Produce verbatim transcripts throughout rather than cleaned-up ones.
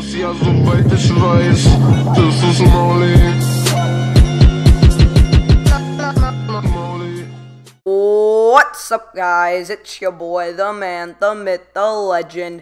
Ja, soweit ich weiß, das ist Molly. What's up, guys? It's your boy, the man, the myth, the legend,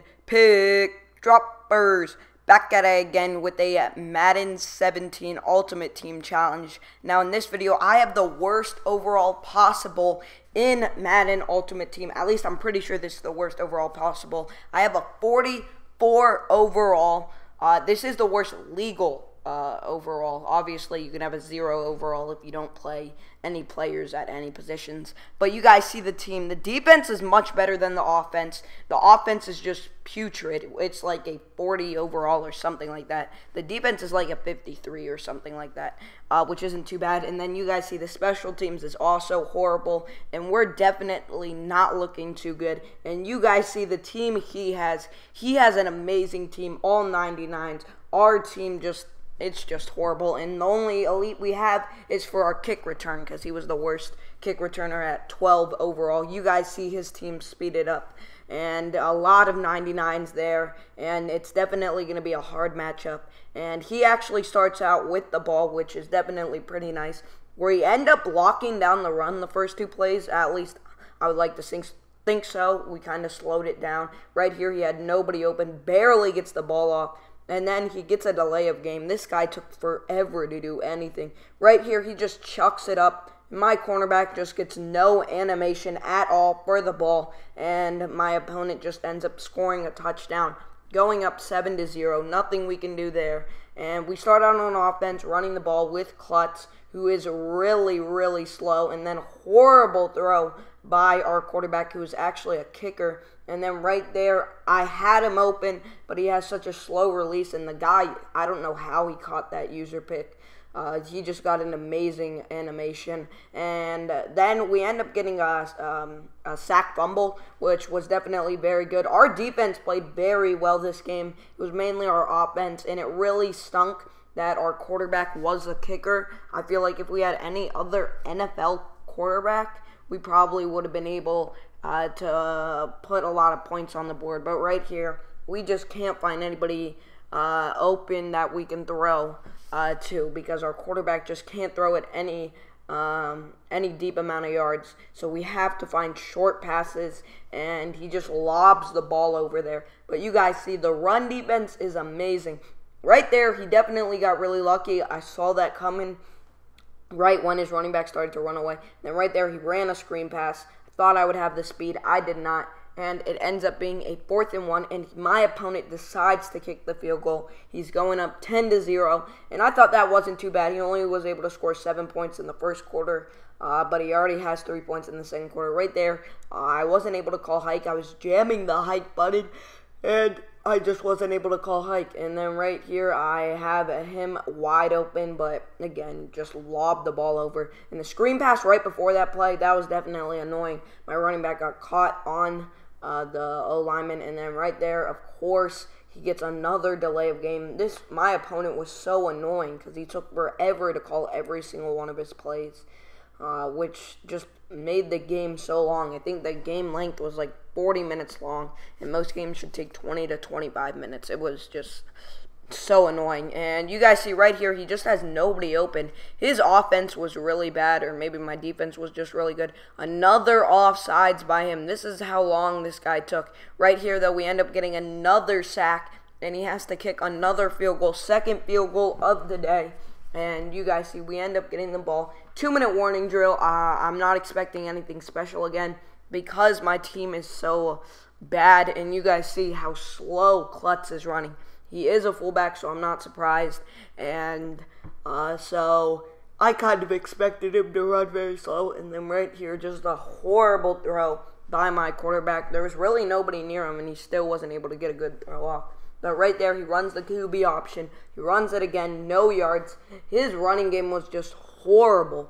Pick Droppers. Back at it again with a Madden seventeen Ultimate Team Challenge. Now in this video, I have the worst overall possible in Madden Ultimate Team. At least I'm pretty sure this is the worst overall possible. I have a forty-four overall. Uh, this is the worst legal uh, overall. Obviously, you can have a zero overall if you don't play any players at any positions. But you guys see the team. The defense is much better than the offense. The offense is just putrid. It's like a forty overall or something like that. The defense is like a fifty-three or something like that, uh, which isn't too bad. And then you guys see the special teams is also horrible, and we're definitely not looking too good. And you guys see the team he has. He has an amazing team, all ninety-nines. Our team just... it's just horrible, and the only elite we have is for our kick return, because he was the worst kick returner at twelve overall. You guys see his team speeded up, and a lot of ninety-nines there, and it's definitely going to be a hard matchup. And he actually starts out with the ball, which is definitely pretty nice, where he end up locking down the run the first two plays. At least I would like to think think so. We kind of slowed it down. Right here, he had nobody open, barely gets the ball off. And then he gets a delay of game. This guy took forever to do anything. Right here, he just chucks it up. My cornerback just gets no animation at all for the ball. And my opponent just ends up scoring a touchdown. Going up seven to zero. Nothing we can do there. And we start out on offense, running the ball with Klutz, who is really, really slow. And then horrible throw by our quarterback, who is actually a kicker. And then right there, I had him open, but he has such a slow release. And the guy, I don't know how he caught that user pick. Uh, he just got an amazing animation. And uh, then we end up getting a, um, a sack fumble, which was definitely very good. Our defense played very well this game. It was mainly our offense, and it really stunk that our quarterback was a kicker. I feel like if we had any other N F L quarterback, we probably would have been able uh, to uh, put a lot of points on the board. But right here, we just can't find anybody uh, open that we can throw uh, to, because our quarterback just can't throw it any um, any deep amount of yards. So we have to find short passes, and he just lobs the ball over there. But you guys see the run defense is amazing. Right there, he definitely got really lucky. I saw that coming right when his running back started to run away. And then right there, he ran a screen pass. I thought I would have the speed. I did not. And it ends up being a fourth and one. And my opponent decides to kick the field goal. He's going up ten to zero. And I thought that wasn't too bad. He only was able to score seven points in the first quarter. Uh, but he already has three points in the second quarter. Right there, uh, I wasn't able to call hike. I was jamming the hike button. And I just wasn't able to call hike. And then right here, I have him wide open, but again, just lobbed the ball over. And the screen pass right before that play, that was definitely annoying. My running back got caught on uh, the O-lineman. And then right there, of course, he gets another delay of game. This, my opponent was so annoying because he took forever to call every single one of his plays, uh, which just made the game so long. I think the game length was like forty minutes long, and most games should take twenty to twenty-five minutes. It was just so annoying. And you guys see right here, he just has nobody open. His offense was really bad, or maybe my defense was just really good. Another offsides by him. This is how long this guy took. Right here, though, we end up getting another sack, and he has to kick another field goal, second field goal of the day. And you guys see, we end up getting the ball. Two-minute warning drill. Uh, I'm not expecting anything special again, because my team is so bad. And you guys see how slow Klutz is running. He is a fullback, so I'm not surprised. And uh, so I kind of expected him to run very slow. And then right here, just a horrible throw by my quarterback. There was really nobody near him, and he still wasn't able to get a good throw off. But right there, he runs the Q B option. He runs it again, no yards. His running game was just horrible.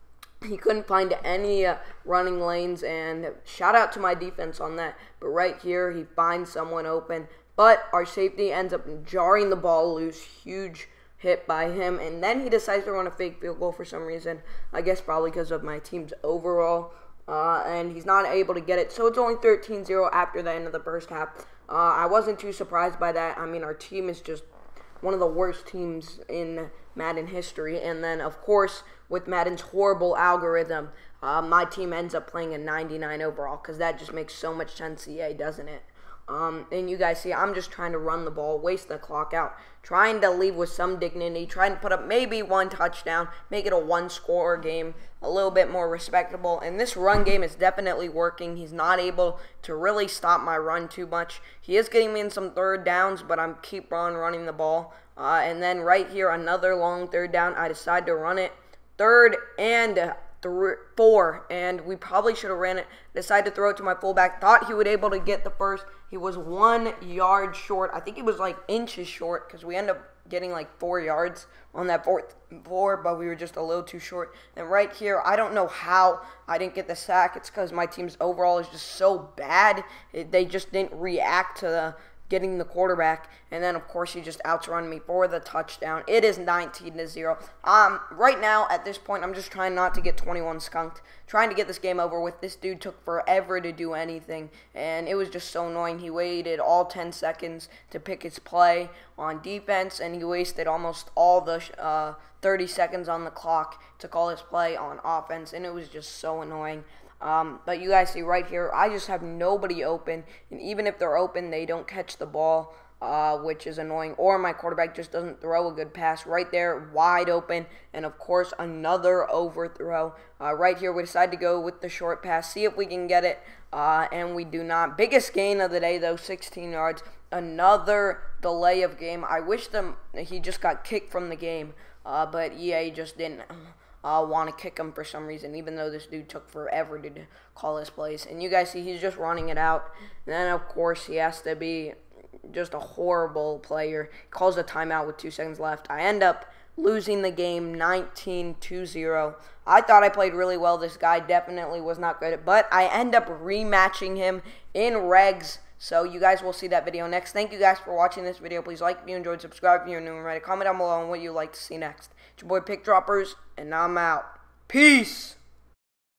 He couldn't find any uh, running lanes, and shout out to my defense on that. But right here, he finds someone open. But our safety ends up jarring the ball loose. Huge hit by him. And then he decides to run a fake field goal for some reason. I guess probably because of my team's overall. Uh, and he's not able to get it. So it's only thirteen zero after the end of the first half. Uh, I wasn't too surprised by that. I mean, our team is just one of the worst teams in Madden history. And then, of course, with Madden's horrible algorithm, uh, my team ends up playing a ninety-nine overall, because that just makes so much sense, E A, doesn't it? Um, and you guys see, I'm just trying to run the ball, waste the clock out, trying to leave with some dignity, trying to put up maybe one touchdown, make it a one-score game, a little bit more respectable. And this run game is definitely working. He's not able to really stop my run too much. He is getting me in some third downs, but I'm keep on running the ball. Uh, and then right here, another long third down. I decide to run it. Third and Three, four, and we probably should have ran it. Decided to throw it to my fullback. Thought he would able to get the first. He was one yard short. I think he was like inches short, because we ended up getting like four yards on that fourth four, but we were just a little too short. And right here, I don't know how I didn't get the sack. It's because my team's overall is just so bad. It, they just didn't react to the getting the quarterback, and then of course he just outrun me for the touchdown. It is nineteen to zero. Um, right now at this point, I'm just trying not to get twenty-one skunked, trying to get this game over with. This dude took forever to do anything, and it was just so annoying. He waited all ten seconds to pick his play on defense, and he wasted almost all the uh, thirty seconds on the clock to call his play on offense, and it was just so annoying. Um, but you guys see right here, I just have nobody open, and even if they're open, they don't catch the ball, uh, which is annoying, or my quarterback just doesn't throw a good pass. Right there, wide open, and of course, another overthrow. Uh, right here, we decide to go with the short pass, see if we can get it, uh, and we do not. Biggest gain of the day, though, sixteen yards. Another delay of game. I wish them he just got kicked from the game, uh, but E A just didn't Uh, want to kick him for some reason, even though this dude took forever to call his plays. And you guys see, he's just running it out. And then, of course, he has to be just a horrible player. He calls a timeout with two seconds left. I end up losing the game nineteen to zero. I thought I played really well. This guy definitely was not good. But I end up rematching him in regs. So you guys will see that video next. Thank you guys for watching this video. Please like if you enjoyed, subscribe if you're new and ready. Comment down below on what you'd like to see next. It's your boy Pick Droppers, and I'm out. Peace!